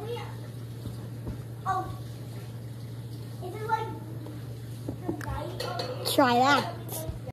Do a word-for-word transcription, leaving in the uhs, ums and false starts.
we? Oh, is it like the night? Try that.